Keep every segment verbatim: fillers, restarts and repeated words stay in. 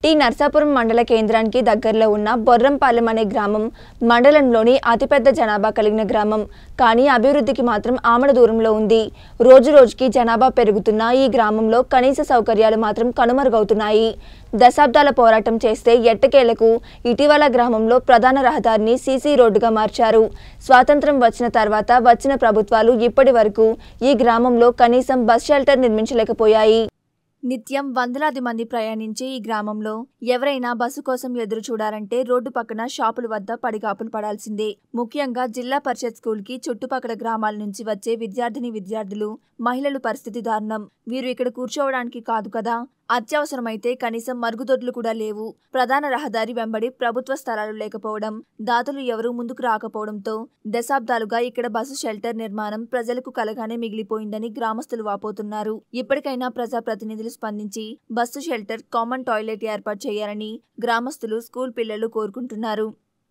Tea Narsapuram మండల కేంద్రానికి దగ్గరలో ఉన్న బొర్రంపాలెం అనే గ్రామం మండలంలోని అతిపెద్ద జనాభా కలిగిన గ్రామం. కానీ అభివృద్ధికి మాత్రం ఆమడ దూరంలో ఉంది. రోజు రోజుకి జనాభా పెరుగుతున్న ఈ గ్రామంలో కనీస సౌకర్యాలు మాత్రం కనుమరుగవుతున్నాయి. దశాబ్దాల పోరాటం చేస్తే ఎట్టకేలకు ఇటీవల గ్రామంలో ప్రధాన రహదారిని సీసీ రోడ్డుగా మార్చారు. స్వాతంత్రం వచ్చిన తర్వాత వచ్చిన ప్రభుత్వాలు ఇప్పటి వరకు ఈ గ్రామంలో కనీసం బస్ షెల్టర్ నిర్మించలేకపోయాయి. నిత్యం వందలాది మంది ప్రయాణించే ఈ గ్రామంలో ఎవరైనా బస్సు కోసం ఎదురు చూడాలంటే రోడ్డు పక్కన షాపుల వద్ద పడిగాపులు పడాల్సిందే. ముఖ్యంగా జిల్లా పరిషత్ స్కూల్ కి చుట్టుపక్కల గ్రామాల నుంచి వచ్చే విద్యార్థిని విద్యార్థులు, మహిళలు పరిస్థితి దారుణం. వీరు ఇక్కడ కూర్చోవడానికి కాదు కదా, అత్యవసరమైతే కనీసం మరుగుదొడ్లు కూడా లేవు. ప్రధాన రహదారి వెంబడి ప్రభుత్వ స్థలాలు లేకపోవడం, దాతలు ఎవరూ ముందుకు రాకపోవడంతో దశాబ్దాలుగా ఇక్కడ బస్సు షెల్టర్ నిర్మాణం ప్రజలకు కలగానే మిగిలిపోయిందని గ్రామస్తులు వాపోతున్నారు. ఇప్పటికైనా ప్రజాప్రతినిధులు స్పందించి బస్సు షెల్టర్, కామన్ టాయిలెట్ ఏర్పాటు చేయాలని గ్రామస్తులు, స్కూల్ పిల్లలు కోరుకుంటున్నారు.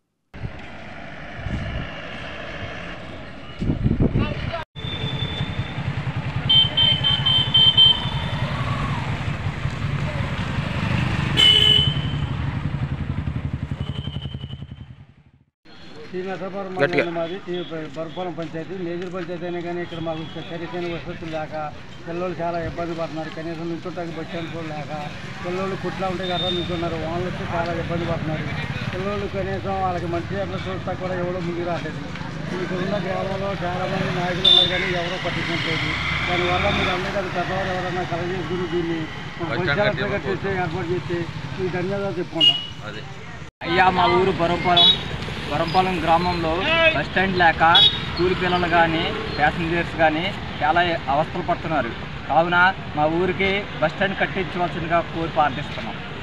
టీ నర్సాపురం మండలం మాది. టీ బొర్రంపాలెం పంచాయతీ, మేజర్ పంచాయతీ అయినా కానీ ఇక్కడ మాకు సరికైన వసతులు లేక పిల్లలు చాలా ఇబ్బంది పడుతున్నారు. కనీసం నుంచుంటానికి బస్ స్టాండ్ కూడా లేక పిల్లలు కుట్లా ఉంటే కదా నుంచున్నారు. వాళ్ళు వచ్చి చాలా ఇబ్బంది పడుతున్నారు. పిల్లలు కనీసం వాళ్ళకి మంచి అట్లా చూస్తా కూడా ఎవరో ముందుకు రాలేదు. ఇక్కడ ఉన్న గ్రామంలో చాలామంది నాయకులు ఉన్నారు కానీ ఎవరో పట్టించట్లేదు. దానివల్ల మీరు అందరికీ అది పెద్దవారు ఎవరైనా కలగజేసుకుని దీన్ని పంచాయతీ కట్టేసి ఏర్పాటు చేసి మీకు ధన్యవాదాలు చెప్పుకుంటాం. అయ్యా, మా ఊరు బొర్రంపాలెం బొర్రంపాలెం గ్రామంలో బస్ స్టాండ్ లేక స్కూల్ పిల్లలు కానీ ప్యాసింజర్స్ కానీ చాలా అవస్థలు పడుతున్నారు. కావున మా ఊరికి బస్ స్టాండ్ కట్టించవలసిందిగా కోరి ప్రార్థిస్తున్నాం.